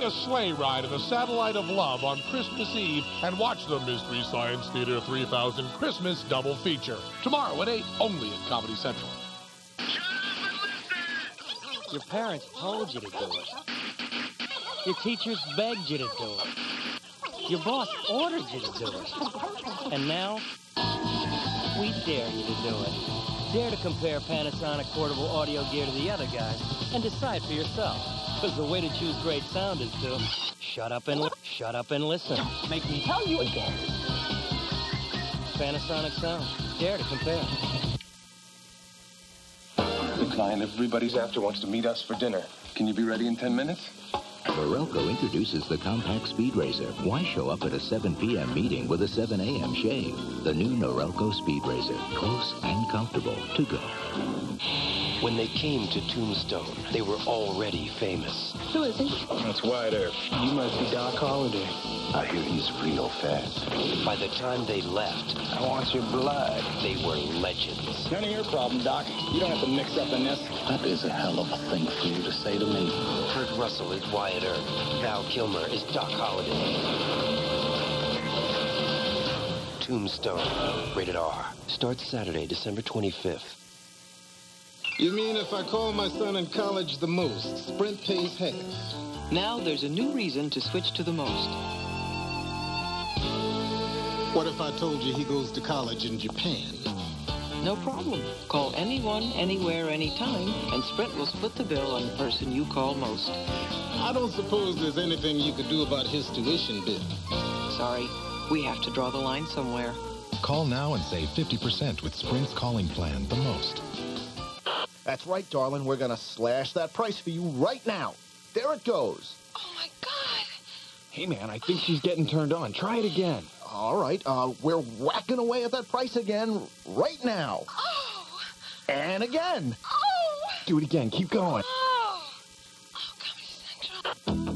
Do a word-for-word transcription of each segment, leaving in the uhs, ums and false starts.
Take a sleigh ride in the Satellite of Love on Christmas Eve and watch the Mystery Science Theater three thousand Christmas double feature. Tomorrow at eight, only at Comedy Central. Your parents told you to do it. Your teachers begged you to do it. Your boss ordered you to do it. And now, we dare you to do it. Dare to compare Panasonic portable audio gear to the other guys and decide for yourself. Because the way to choose great sound is to shut up and li- shut up and listen. Don't make me tell you again. Panasonic sound. Dare to compare. The client everybody's after wants to meet us for dinner. Can you be ready in ten minutes? Norelco introduces the compact Speed Racer. Why show up at a seven p m meeting with a seven a m shave? The new Norelco Speed Racer. Close and comfortable to go. When they came to Tombstone, they were already famous. Who is he? That's Wyatt Earp. You must be Doc Holliday. I hear he's real fast. By the time they left, I want your blood. they were legends. None of your problem, Doc. You don't have to mix up in this. That is a hell of a thing for you to say to me. Kurt Russell is Wyatt Earp. Val Kilmer is Doc Holliday. Tombstone, rated R. Starts Saturday, December twenty-fifth. You mean if I call my son in college the most, Sprint pays half? Now there's a new reason to switch to the most. What if I told you he goes to college in Japan? No problem. Call anyone, anywhere, anytime, and Sprint will split the bill on the person you call most. I don't suppose there's anything you could do about his tuition bill. Sorry, we have to draw the line somewhere. Call now and save fifty percent with Sprint's calling plan, the most. That's right, darling. We're going to slash that price for you right now. There it goes. Oh, my God. Hey, man, I think she's getting turned on. Try it again. All right, uh, we're whacking away at that price again right now. Oh. And again. Oh. Do it again. Keep going. Oh. Oh, Comedy Central.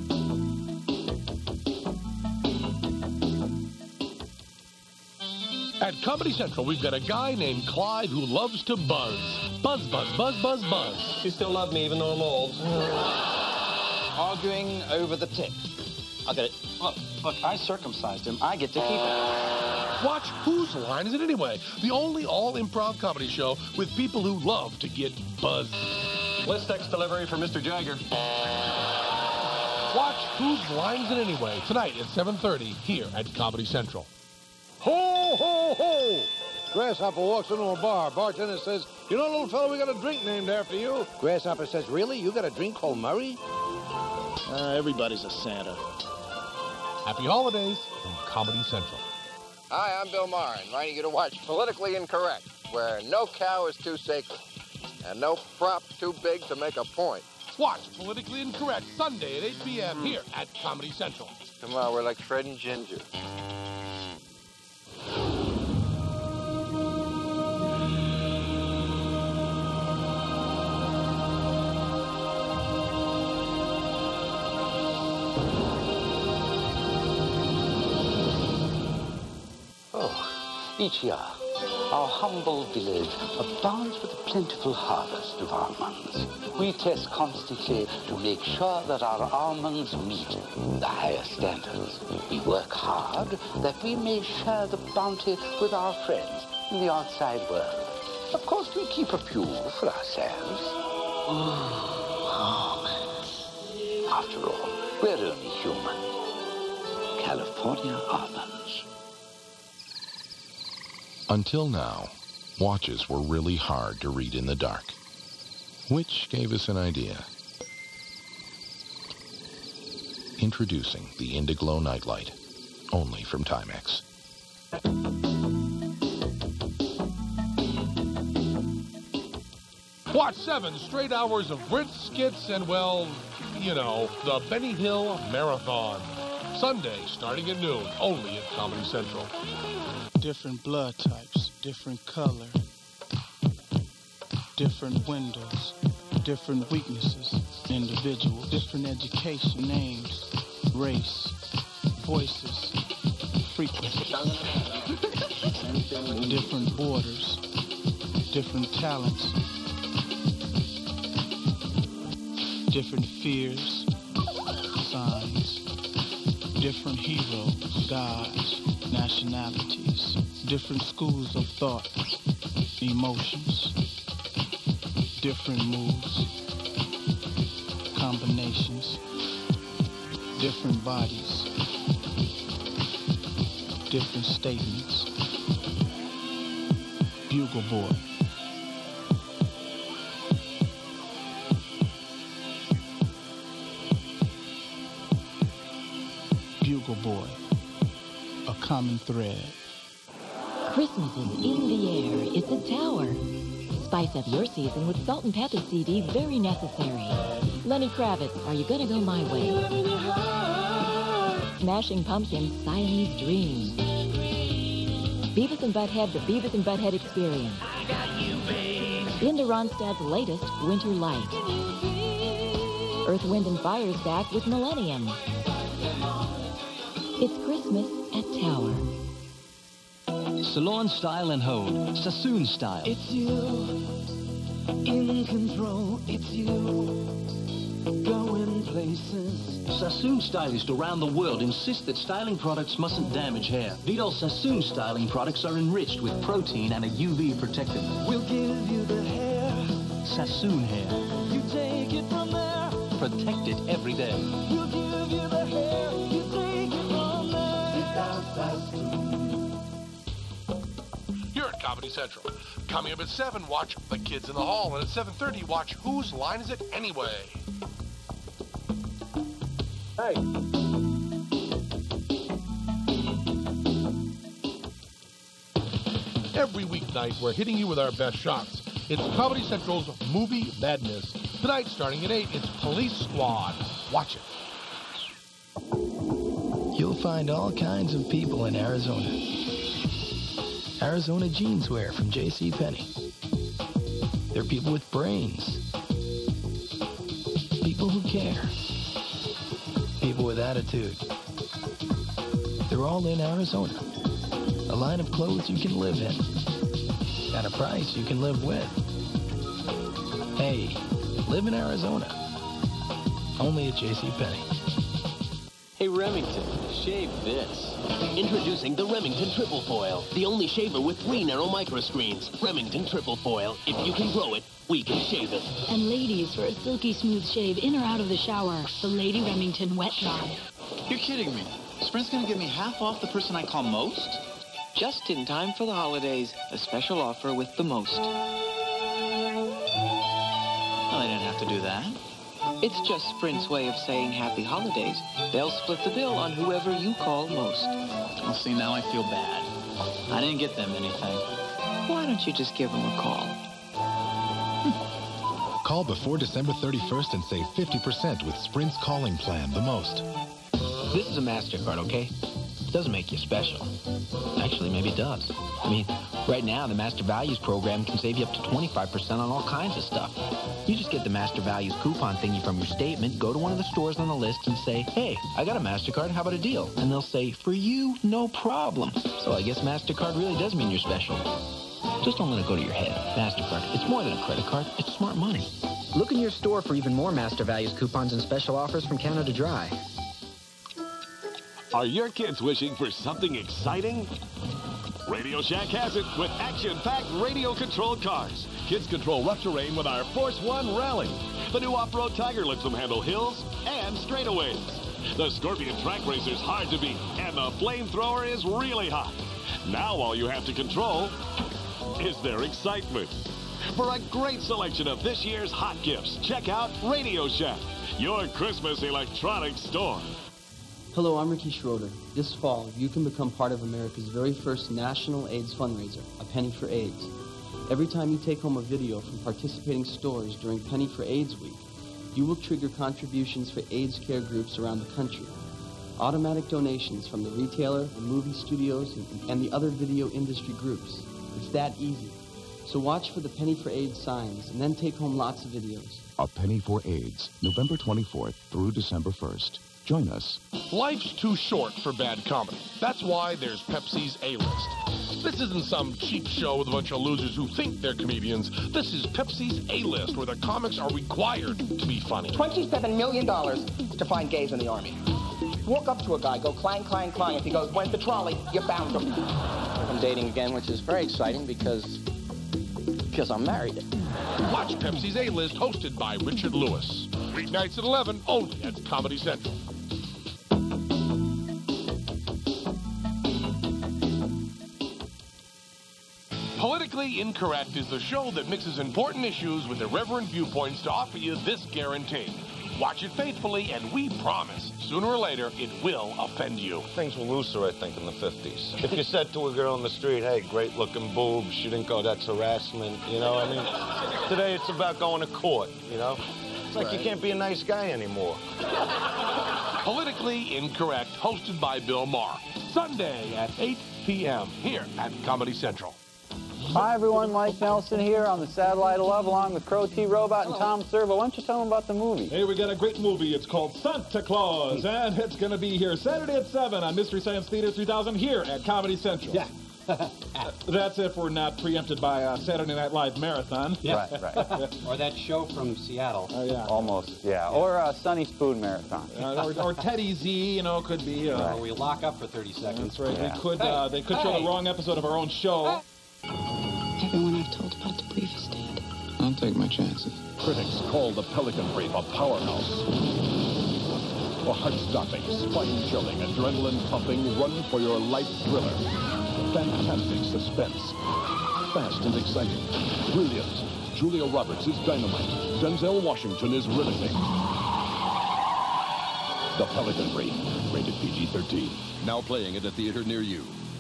At Comedy Central, we've got a guy named Clyde who loves to buzz. Buzz, buzz, buzz, buzz, buzz. You still love me even though I'm old. Arguing over the tip. I'll get it. Look, look, I circumcised him. I get to keep it. Watch Whose Line Is It Anyway? The only all-improv comedy show with people who love to get buzzed. Listex delivery for Mister Jagger. Watch Whose Line Is It Anyway? Tonight at seven thirty here at Comedy Central. Ho, ho, ho! Grasshopper walks into a bar. Bartender says, you know, little fellow, we got a drink named after you. Grasshopper says, really? You got a drink called Murray? Uh, everybody's a Santa. Happy holidays from Comedy Central. Hi, I'm Bill Maher, inviting you to watch Politically Incorrect, where no cow is too sacred and no prop too big to make a point. Watch Politically Incorrect Sunday at eight p m here at Comedy Central. Come on, we're like Fred and Ginger. Each year, our humble village abounds with a plentiful harvest of almonds. We test constantly to make sure that our almonds meet the highest standards. We work hard that we may share the bounty with our friends in the outside world. Of course, we keep a few for ourselves. Almonds. After all, we're only human. California almonds. Until now, watches were really hard to read in the dark, which gave us an idea. Introducing the Indiglo Nightlight, only from Timex. Watch seven straight hours of Brit skits and, well, you know, the Benny Hill Marathon. Sunday, starting at noon, only at Comedy Central. Different blood types, different color, different windows, different weaknesses, individual, different education, names, race, voices, frequency, different borders, different talents, different fears, signs, Different heroes, gods, nationalities, different schools of thought, emotions, different moves, combinations, different bodies, different statements. Bugle Boy. Bugle Boy. A common thread. Christmas is in the air. It's a tower. Spice up your season with Salt and Pepper C D, very necessary. Lenny Kravitz, Are You Gonna Go My Way? Smashing Pumpkins, Siamese Dream. Beavis and Butthead, The Beavis and Butthead Experience. I got you, babe. Linda Ronstadt's latest, Winter Light. Earth, Wind and Fire's back with Millennium. It's Christmas at Tower. Salon Style and Hold, Sassoon Style. It's you, in control, it's you, going places. Sassoon stylists around the world insist that styling products mustn't damage hair. Vidal Sassoon styling products are enriched with protein and a U V protectant. We'll give you the hair. Sassoon hair. You take it from there. Protect it every day. We'll give you the hair. You take it from there. Vidal Sassoon. Here at Comedy Central. Coming up at seven, watch The Kids in the Hall. And at seven thirty, watch Whose Line Is It Anyway? Hey. Every weeknight, we're hitting you with our best shots. It's Comedy Central's Movie Madness. Tonight, starting at eight, it's Police Squad. Watch it. You'll find all kinds of people in Arizona. Arizona jeanswear from J C Penney. They're people with brains. People who care. People with attitude. They're all in Arizona. A line of clothes you can live in. At a price you can live with. Hey, live in Arizona. Only at J C Penney. Hey, Remington, shave this. Introducing the Remington Triple Foil, the only shaver with three narrow microscreens. Remington Triple Foil. If you can grow it, we can shave it. And ladies, for a silky smooth shave in or out of the shower, the Lady Remington Wet Dry. You're kidding me. Sprint's gonna give me half off the person I call most? Just in time for the holidays, a special offer with the most. Well, I didn't have to do that. It's just Sprint's way of saying happy holidays. They'll split the bill on whoever you call most. Well, see, now I feel bad. I didn't get them anything. Why don't you just give them a call? Call before December thirty-first and save fifty percent with Sprint's calling plan, the most. This is a MasterCard, okay? It doesn't make you special. Actually, maybe it does. I mean, right now, the Master Values program can save you up to twenty-five percent on all kinds of stuff. You just get the Master Values coupon thingy from your statement, go to one of the stores on the list and say, hey, I got a MasterCard, how about a deal? And they'll say, for you, no problem. So I guess MasterCard really does mean you're special. Just don't let it go to your head. MasterCard, it's more than a credit card, it's smart money. Look in your store for even more Master Values coupons and special offers from Canada Dry. Are your kids wishing for something exciting? Radio Shack has it with action-packed radio-controlled cars. Kids control rough terrain with our Force One Rally. The new off-road Tiger lets them handle hills and straightaways. The Scorpion track racer's hard to beat, and the flamethrower is really hot. Now all you have to control is their excitement. For a great selection of this year's hot gifts, check out Radio Shack, your Christmas electronics store. Hello, I'm Ricky Schroeder. This fall, you can become part of America's very first national AIDS fundraiser, A Penny for AIDS. Every time you take home a video from participating stores during Penny for AIDS Week, you will trigger contributions for AIDS care groups around the country. Automatic donations from the retailer, the movie studios, and, and the other video industry groups. It's that easy. So watch for the Penny for AIDS signs and then take home lots of videos. A Penny for AIDS, November twenty-fourth through December first. Join us. Life's too short for bad comedy. That's why there's Pepsi's A-List. This isn't some cheap show with a bunch of losers who think they're comedians. This is Pepsi's A-List, where the comics are required to be funny. twenty-seven million dollars to find gays in the Army. Walk up to a guy, go clang, clang, clang. If he goes, where's the trolley? You found him. I'm dating again, which is very exciting because, because I'm married. Watch Pepsi's A-List, hosted by Richard Lewis. Weeknights at eleven, only at Comedy Central. Politically Incorrect is the show that mixes important issues with irreverent viewpoints to offer you this guarantee. Watch it faithfully, and we promise, sooner or later, it will offend you. Things were looser, I think, in the fifties. If you said to a girl in the street, hey, great-looking boobs, she didn't go, that's harassment, you know? I mean, today it's about going to court, you know? It's like right. You can't be a nice guy anymore. Politically Incorrect, hosted by Bill Maher. Sunday at eight p m here at Comedy Central. Hi, everyone. Mike Nelson here on the Satellite of Love, along with Crow T. Robot and Tom Servo. Why don't you tell them about the movie? Hey, we got a great movie. It's called Santa Claus, and it's going to be here Saturday at seven on Mystery Science Theater three thousand here at Comedy Central. Yeah. That's if we're not preempted by a Saturday Night Live marathon. Yeah. Right, right. Or that show from Seattle. Uh, yeah. Almost, yeah. yeah. Or a Sunny Spoon marathon. Uh, or, or Teddy Z, you know, could be. Uh, right. Or we lock up for thirty seconds. That's right. Yeah. They could, uh, they could hey. show the wrong episode of our own show. Everyone I've told about the brief is dead. I'll take my chances. Critics call the Pelican Brief a powerhouse. A heart-stopping, spine-chilling, adrenaline-pumping, run-for-your-life thriller. Fantastic suspense. Fast and exciting. Brilliant. Julia Roberts is dynamite. Denzel Washington is riveting. The Pelican Brief. Rated P G thirteen. Now playing at a theater near you.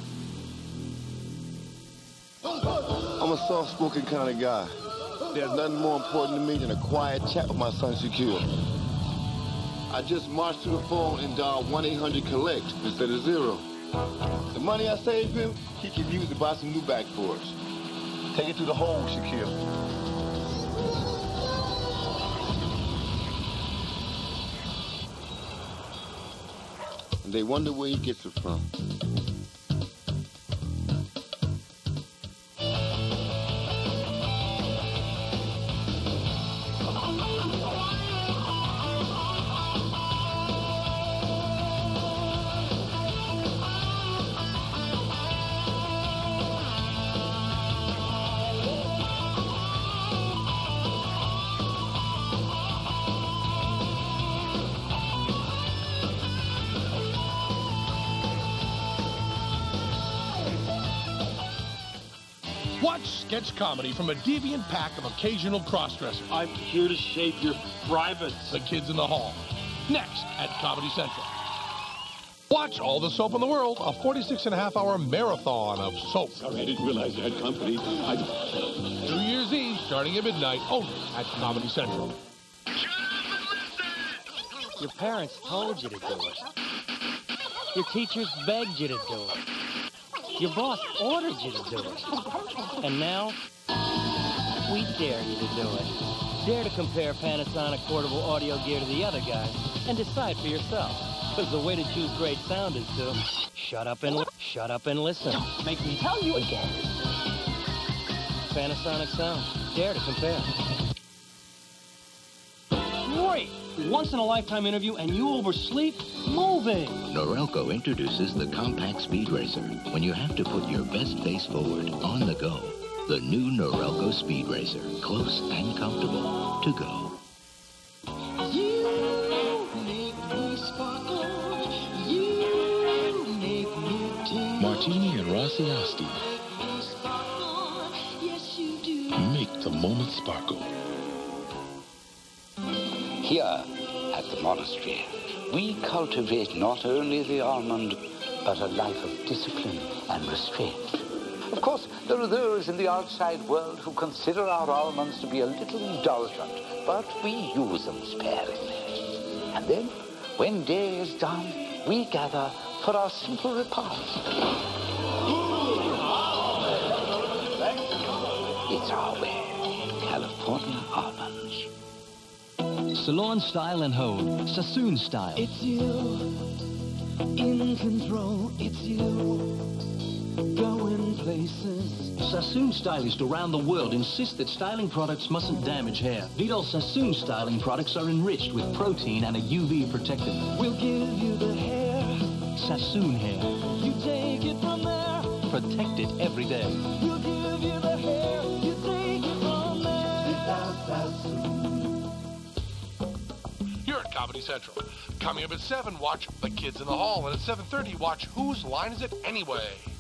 I'm a soft-spoken kind of guy. There's nothing more important to me than a quiet chat with my son, Shaquille. I just marched to the phone and dialed one eight hundred collect instead of zero. The money I saved him, he can use to buy some new backboards. Take it to the hole, Shaquille. And they wonder where he gets it from. Watch sketch comedy from a deviant pack of occasional crossdressers. I'm here to shave your privates. The Kids in the Hall. Next at Comedy Central. Watch all the soap in the world, a forty-six and a half hour marathon of soap. Sorry, I didn't realize you had company. I... New Year's Eve, starting at midnight, only at Comedy Central. Your parents told you to do it. Your teachers begged you to do it. Your boss ordered you to do it. And now, we dare you to do it. Dare to compare Panasonic portable audio gear to the other guys and decide for yourself. Because the way to choose great sound is to shut up and shut up and listen. Don't make me tell you again. Panasonic sound. Dare to compare. Great! Once-in-a-lifetime interview and you oversleep? Moving! Norelco introduces the compact speed racer. When you have to put your best face forward, on the go. The new Norelco Speed Racer. Close and comfortable to go. You make me sparkle. You make me tingle. Martini and Rossi Asti. Yes, you do. Make the moment sparkle. Here at the monastery, we cultivate not only the almond, but a life of discipline and restraint. Of course, there are those in the outside world who consider our almonds to be a little indulgent, but we use them sparingly. And then, when day is done, we gather for our simple repast. It's our way, California almonds. Salon Style and Hold, Sassoon Style. It's you, in control, it's you, going places. Sassoon stylists around the world insist that styling products mustn't damage hair. Vidal Sassoon styling products are enriched with protein and a U V protectant. We'll give you the hair Sassoon hair. You take it from there. Protect it every day. We'll give you the hair. You take it from there. Without Sassoon. Here at Comedy Central. Coming up at seven, watch The Kids in the Hall. And at seven thirty, watch Whose Line Is It Anyway?